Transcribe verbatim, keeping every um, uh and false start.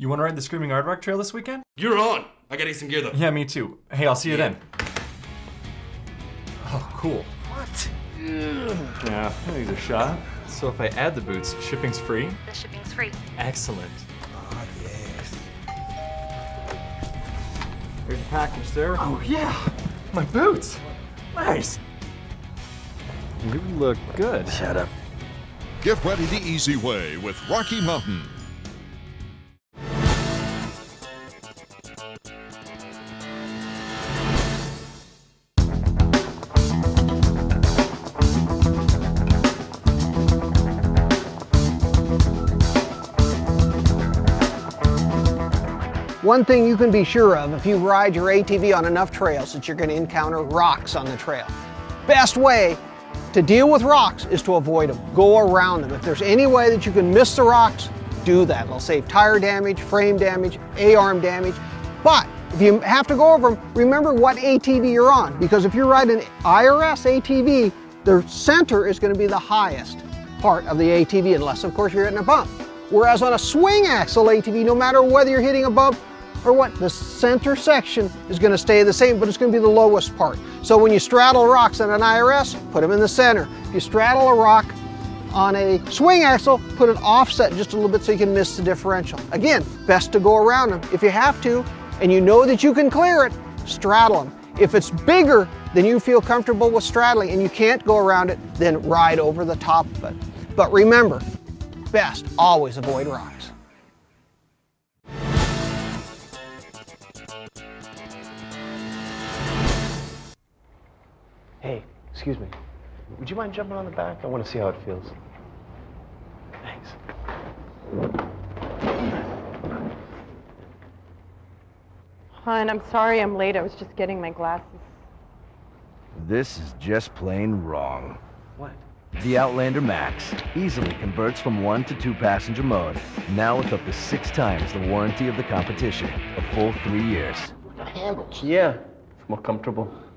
You want to ride the Screaming Aardvark Trail this weekend? You're on! I gotta get some gear though. Yeah, me too. Hey, I'll see you Yeah. then. Oh, cool. What? Yeah, these are shot. So if I add the boots, shipping's free? The shipping's free. Excellent. Oh, yes. Here's your package, sir. Oh, yeah. My boots. Nice. You look good. Shut up. Get ready the easy way with Rocky Mountain. One thing you can be sure of if you ride your A T V on enough trails that you're going to encounter rocks on the trail. Best way to deal with rocks is to avoid them. Go around them. If there's any way that you can miss the rocks, do that. It'll save tire damage, frame damage, A-arm damage. But if you have to go over them, remember what A T V you're on. Because if you're riding an I R S A T V, the center is going to be the highest part of the A T V, unless of course you're hitting a bump. Whereas on a swing axle A T V, no matter whether you're hitting a bump or what, the center section is going to stay the same, but it's going to be the lowest part. So when you straddle rocks on an I R S, put them in the center. If you straddle a rock on a swing axle, put an offset just a little bit so you can miss the differential. Again, best to go around them. If you have to, and you know that you can clear it, straddle them. If it's bigger than you feel comfortable with straddling and you can't go around it, then ride over the top of it. But remember, best always avoid rocks. Hey, excuse me. Would you mind jumping on the back? I want to see how it feels. Thanks. Hon, I'm sorry I'm late. I was just getting my glasses. This is just plain wrong. What? The Outlander Max easily converts from one to two passenger mode, now with up to six times the warranty of the competition, a full three years. The handles. Yeah, it's more comfortable.